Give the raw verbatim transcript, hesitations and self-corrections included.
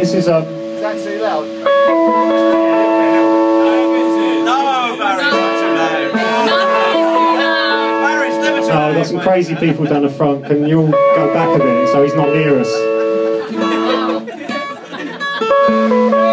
This is um. Is that too loud? No, Barry, not too loud. Barry's never too No, loud. we've got some crazy people down the front. Can you all go back a bit so he's not near us?